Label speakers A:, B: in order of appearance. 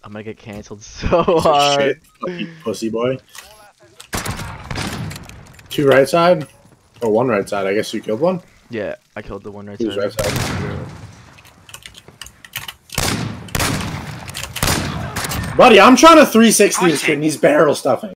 A: I'm gonna get canceled so hard.
B: Shit, fucking pussy boy. 2 right side? Or 1 right side. I guess you killed one?
A: Yeah, I killed the one right
B: Who's
A: side.
B: right side? Buddy, I'm trying to 360 this kid and he's barrel stuffing.